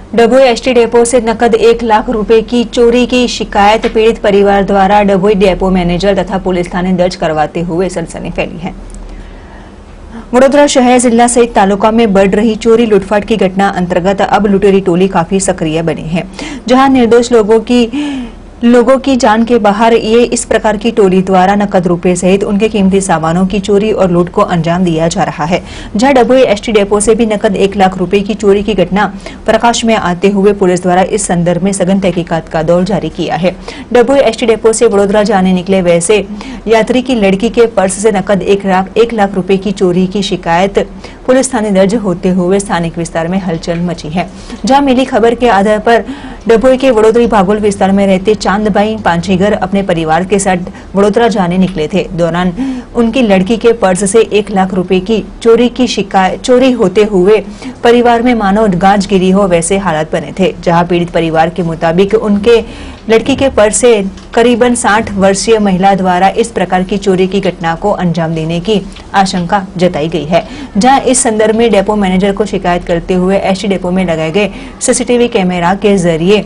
Dabhoi ST depot से नकद 1 लाख रुपए की चोरी की शिकायत पीड़ित परिवार द्वारा डभोई डेपो मैनेजर तथा पुलिस थाने दर्ज करवाते हुए सनसनी फैली है। वडोदरा शहर जिला सहित तालुका में बढ़ रही चोरी लूटपाट की घटना अंतर्गत अब लुटेरी टोली काफी सक्रिय बनी है, जहां निर्दोष लोगों की जान के बाहर ये इस प्रकार की टोली द्वारा नकद रुपए सहित उनके कीमती सामानों की चोरी और लूट को अंजाम दिया जा रहा है। जहां डभोई एसटी डेपो से भी नकद 1 लाख रुपए की चोरी की घटना प्रकाश में आते हुए पुलिस द्वारा इस संदर्भ में सघन तहकीकात का दौर जारी किया है। डभोई एसटी डेपो से वडोदरा जाने निकले वैसे यात्री की लड़की के पर्स से नकद 1 लाख रुपए की चोरी की शिकायत पुलिस थाने दर्ज होते हुए स्थानिक विस्तार में हलचल मची है। जहां मिली खबर के आधार पर डभोई के वडोदरी भागोल विस्तार में रहते चांदबाई पांचीगर अपने परिवार के साथ वडोदरा जाने निकले थे। दौरान उनकी लड़की के पर्स से 1 लाख रुपए की चोरी होते हुए परिवार में मानो गाज गिरी हो वैसे हालात बने थे। जहां पीड़ित परिवार के मुताबिक उनके लड़की के पर्स से करीबन 60 वर्षीय महिला द्वारा इस प्रकार की चोरी की घटना को अंजाम देने की आशंका जताई गई है। जहां इस संदर्भ में डेपो मैनेजर को शिकायत करते हुए एसटी डेपो में लगाए गए सीसीटीवी कैमरा के जरिए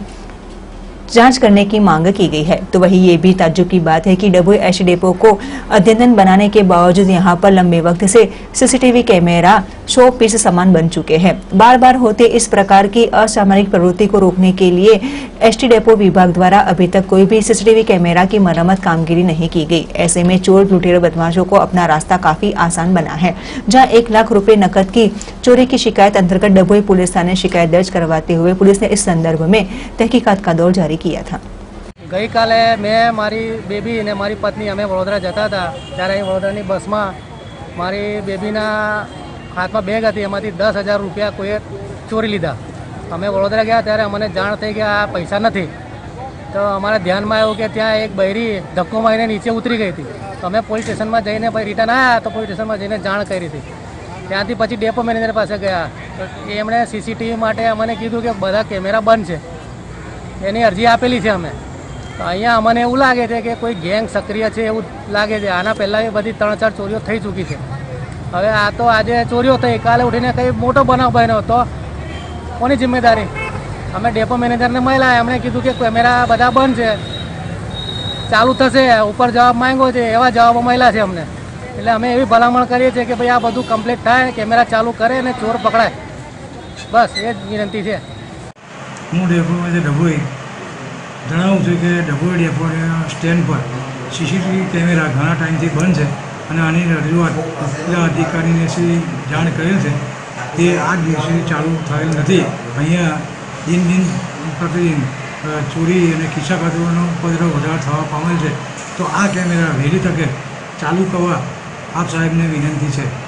जांच करने की मांग की गई है। तो वही ये भी ताज्जुब की बात है कि डभोई एसटी डेपो को अद्यतन बनाने के बावजूद यहां पर लंबे वक्त से सीसीटीवी कैमरा 100 पीस सामान बन चुके हैं। बार बार होते इस प्रकार की असामरिक प्रवृत्ति को रोकने के लिए एसटी डेपो विभाग द्वारा अभी तक कोई भी सीसीटीवी कैमरा की मरम्मत कामगिरी नहीं की गई। ऐसे में चोर लुटेरे बदमाशों को अपना रास्ता काफी आसान बना है। जहाँ 1 लाख रुपए नकद की चोरी की शिकायत अंतर्गत डभोई पुलिस थाने शिकायत दर्ज करवाते हुए पुलिस ने इस संदर्भ में तहकीकात का दौर जारी किया था। गई काले मैं मारी बेबी ने मारी पत्नी अमे वडोदरा जता था त्यारे वडोदरानी बस में मारी बेबीना हाथ में बेग थी एमांथी 10,000 रुपया कोई चोरी लीधा। अमे वडोदरा गया त्यारे अमने जाण थई कि आ पैसा नहीं, तो अमारा ध्यान में आव्युं कि त्या एक बहरी धक्को मारीने नीचे उतरी गई थी। तो अमे पोलीस स्टेशन में जईने पछी रिटर्न आया तो पोलीस स्टेशन में जईने जाण करी थी। त्यांथी पछी डेपो मैनेजर पासे गया तो एमणे सीसीटीवी माटे अमने कीधुं कि बधा कैमरा बंद छे, एनी अरजी आपेली छे अमे। तो अहींया अमने एवुं लागे छे कि कोई गैंग सक्रिय छे एवुं लागे छे। आना पहला बधी 3-4 चोरीओ थई चूकी छे। हवे आ तो आजे चोरीओ थई, काले उठीने कई मोटो बनाव बन्यो तो कोनी जिम्मेदारी? अमे डेपो मैनेजरने मळ्या, एमणे कीधुं कि कैमरा बधा बंद छे, चालू थशे, उपर जवाब मांग्यो छे, एवा जवाबो मळ्या छे अमने। એટલે અમે એવી ભલામણ કરીએ છીએ કે ભાઈ આ બધું કમ્પ્લીટ થાય, કેમેરા ચાલુ કરે અને ચોર પકડાય, બસ એ જ વિનંતી છે। હું ડેપોમાં ડભોઈ જણાવું છું કે ડભોઈ ડેપોના સ્ટેન્ડ પર સીસીટીવી કેમેરા ઘણા ટાઈમથી બંધ છે અને આની રજૂઆત ઉપલા અધિકારીને શ્રી જાણ કરેલ છે તે આ દિવસે ચાલુ થયેલ નથી। અહીંયા દિન પ્રતિદિન ચોરી અને ખિસ્સાકાતરોનો ઉપદ્રવ વધારે થવા પામેલ છે। તો આ કેમેરા વહેલી તકે ચાલુ કરવા આપ સાહેબને વિનંતી છે।